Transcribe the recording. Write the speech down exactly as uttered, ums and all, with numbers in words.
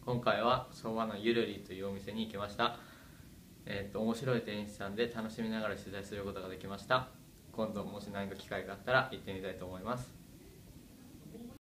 今回は昭和のゆるりというお店に行きました。えっと面白い店員さんで楽しみながら取材することができました。今度もし何か機会があったら行ってみたいと思います。